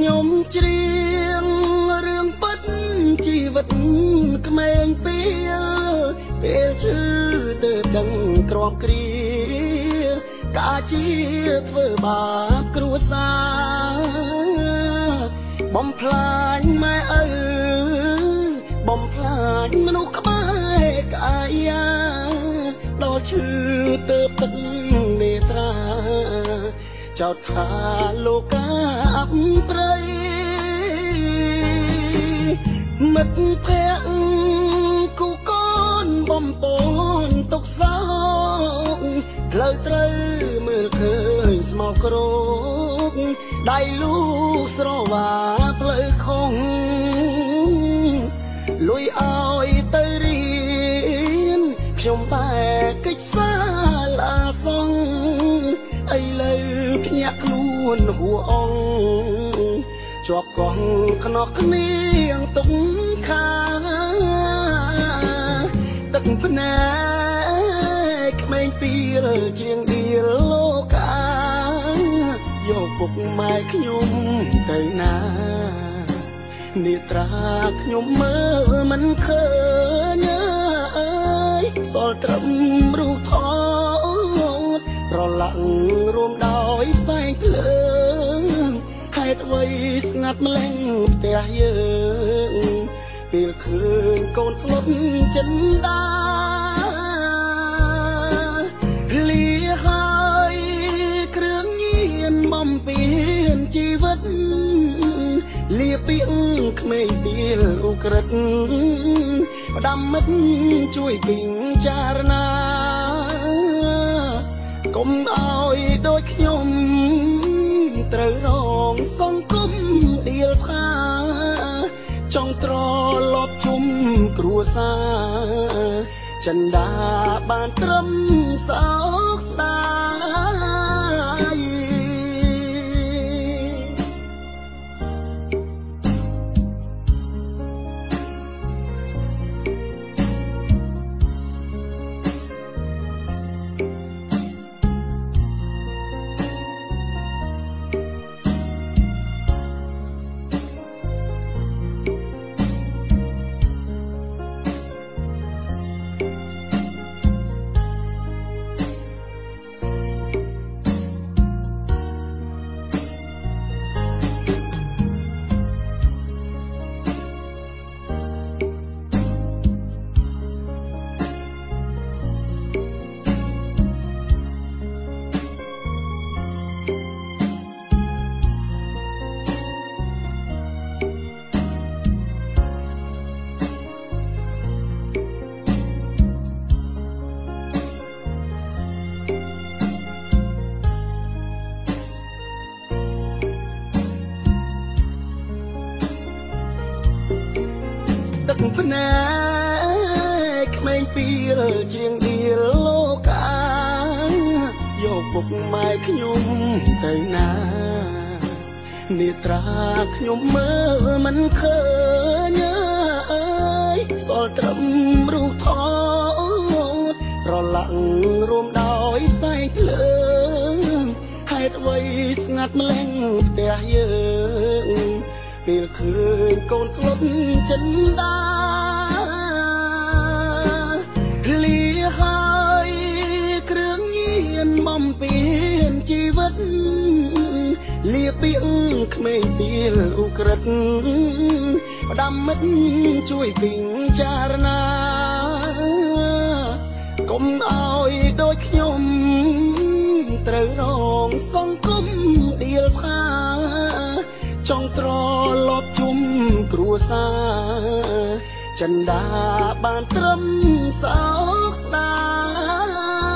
ខ្ញុំច្រៀងរឿងពិតជីវិតក្មេងពេលឈឺទៅដឹងទ្រាំគ្រាកាជាធ្វើបាបគ្រួសារបំផ្លាញម៉ែឪបំផ្លាញមនុស្សក្បែរកាយាដល់ឈឺទៅទឹកនេត្រាចោទថាលោកកាអបព្រៃមិត្តភក្តិគូកូនបំពន់ទុកសោកផ្លូវត្រូវមើលឃើញស្មោកគ្រោកដៃលូកស្រវាផ្លូវខុងលុយឲ្យទៅរៀនខ្ញុំបែកកិច្ចសាលាសងឥឡូវភ្ញាក់ខ្លួនហួអងជាប់កោះខ្នោះគ្នាទុកខាទឹកភ្នែកក្មេងពីលជាងដៀលលោកាយកពុកម៉ែខ្ញុំទៅណានេត្រាខ្ញុំមើលមិនឃើញអើយសល់ត្រឹមរូបថតប្រឡាក់រួមដោយផ្សែងភ្លើងហេតុអ្វីស្ងាត់ម្លេះផ្ទះយើងពេលឃើញកូនស្លុតចិនដាលាហើយគ្រឿងញៀនបំពេញជីវិតលាពីងក្មេងពីលឧក្រិដ្ឋផ្ដាំមិត្តជួយពិចារណាកុំឲ្យដូចខ្ញុំត្រូវរងសង្គមដៀលថាចង់ត្រឡប់ជុំគ្រួសារចិនដាបានត្រឹមសោកស្ដាយទឹកភ្នែកក្មេងពីលជាងដៀលលោកាយកពុកម៉ែខ្ញុំទៅណានេត្រាខ្ញុំមើលមិនឃើញអើយសល់ត្រឹមរូបថតប្រឡាក់រួមដោយផ្សែងភ្លើងហេតុអ្វីស្ងាត់ម្លេះផ្ទះយើងពេលឃើញកូនស្លុតចិនដាលាហើយគ្រឿងញៀនបំពេញជីវិតលាពីងក្មេងពីលឧក្រិដ្ឋផ្ដាំមិត្តជួយពិចារណាកុំឲ្យដូចខ្ញុំត្រូវរងសង្គមដៀលថាចង់ត្រឡប់ជុំគ្រួសារចិនដាបានត្រឹមសោកស្ដាយ